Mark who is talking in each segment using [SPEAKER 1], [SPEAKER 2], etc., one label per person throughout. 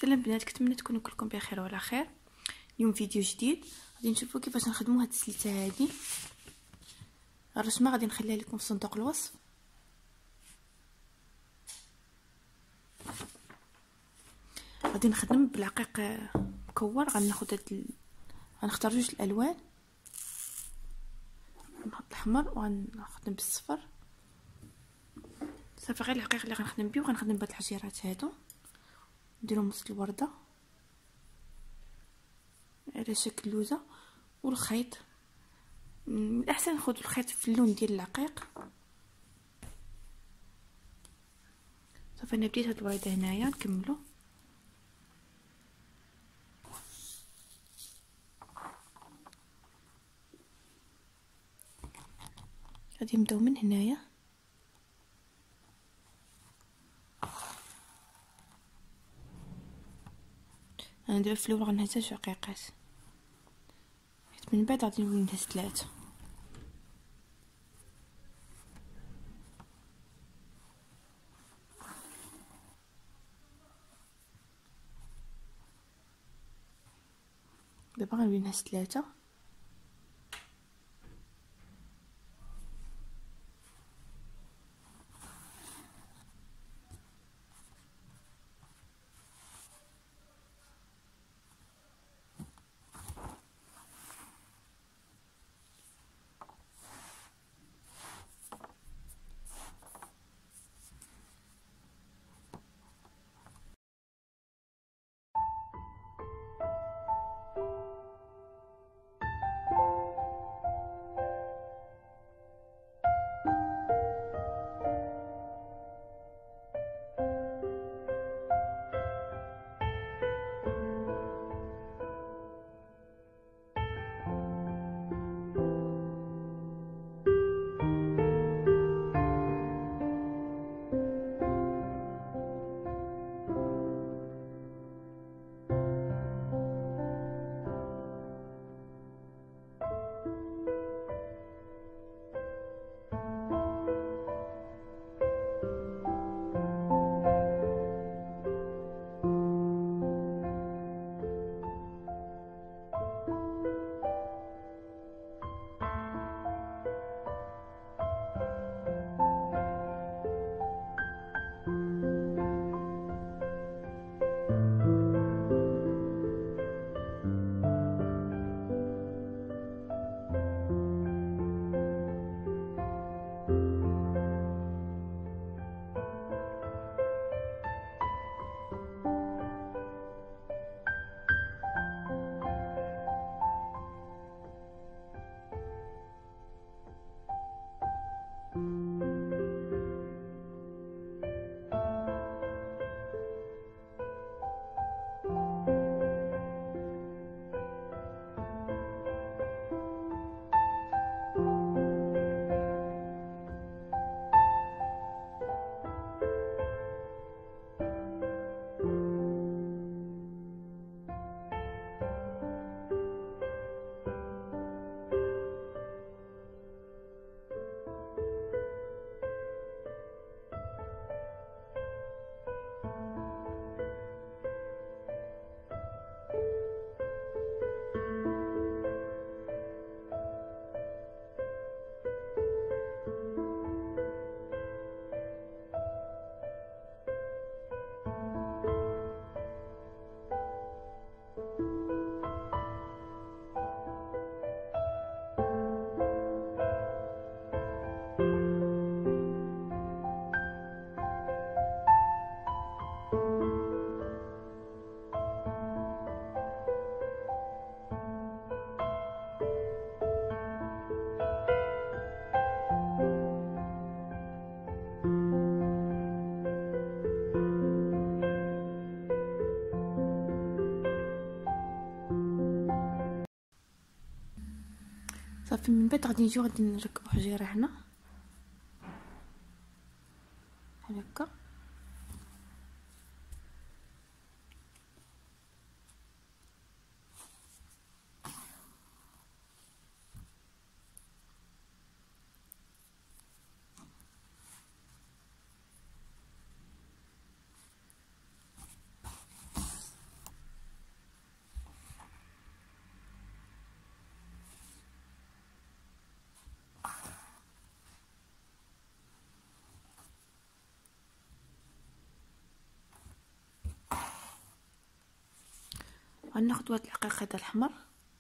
[SPEAKER 1] سلام بنات، كنتمنى تكونوا كلكم بخير وعلى خير. اليوم فيديو جديد غادي نشوفوا كيفاش نخدموا هاد السليته هادي. الرسمه غادي نخليها لكم في صندوق الوصف. غادي نخدم بالعقيق مكور. غناخذ غنختار جوج الالوان، نحط الاحمر وغنخدم بالصفر صافي. غير العقيق اللي غنخدم بيه، وغنخدم بهاد الحجيرات هادو نديرهم وسط الورده على شكل لوزه. والخيط من الاحسن ناخذ الخيط في اللون ديال العقيق. صافي انا بديت هاد الورده هنايا نكملو. غادي نبداو من هنايا. انا دابا في الاول غنهز جوج عقيقات، حيت من بعد غادي نولي نهز 3. دابا غنولي نهز 3. صافي من بعد غادي نجيو غادي نركبو حجيره هنا بحال هكا. غناخد هاد العقيق هذا الاحمر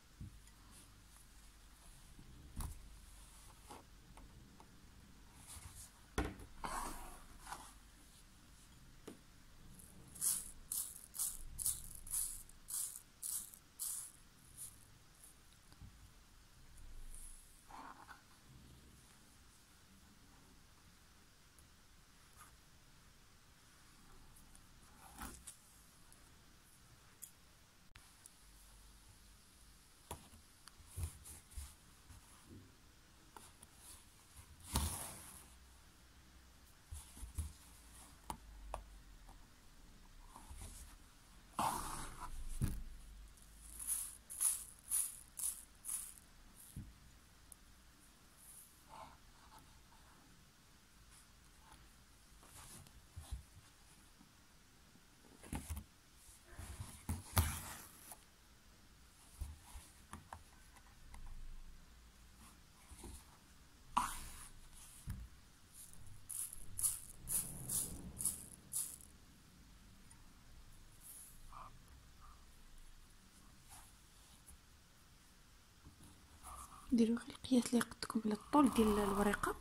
[SPEAKER 1] ديروا غير القياس اللي يقدكم على الطول ديال الورقه.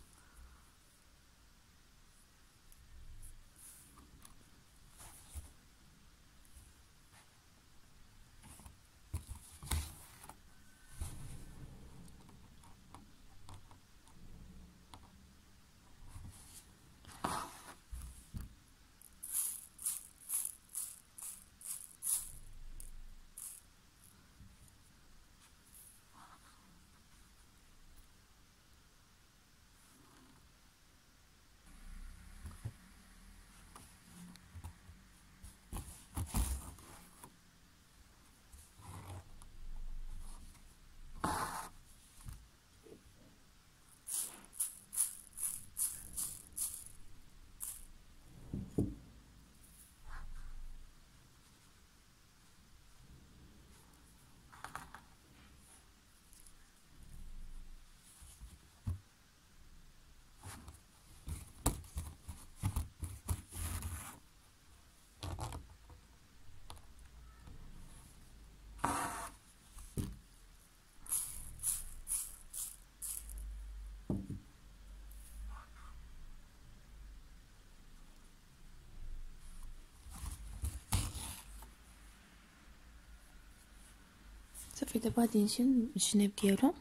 [SPEAKER 1] صافي دابا غادي نشن الجناب ديالو.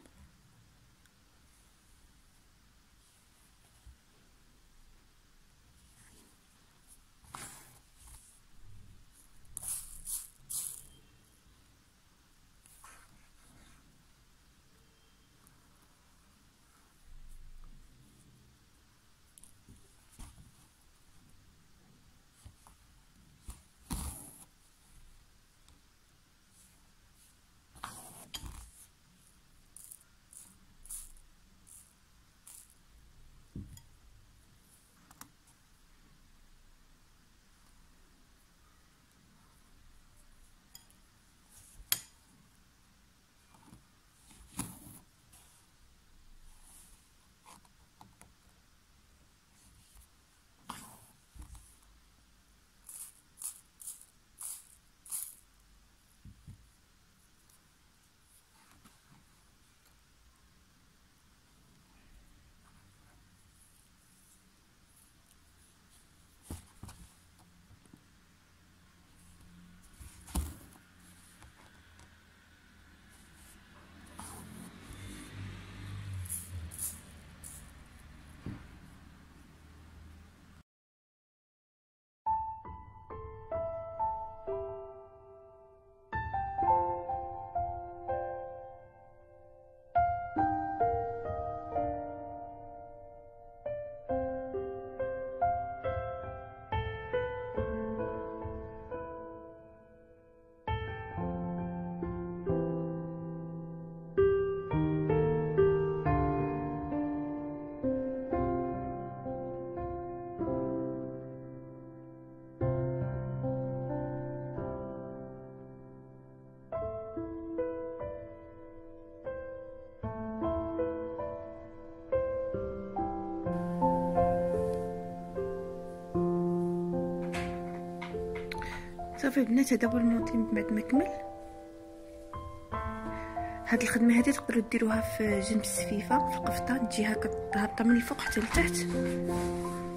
[SPEAKER 1] صافي البنات هذا هو الموديل بعد ما كمل. هاد الخدمه هذه تقدروا ديروها في جنب السفيفه في القفطه، تجي هكا هابطه من الفوق حتى لتحت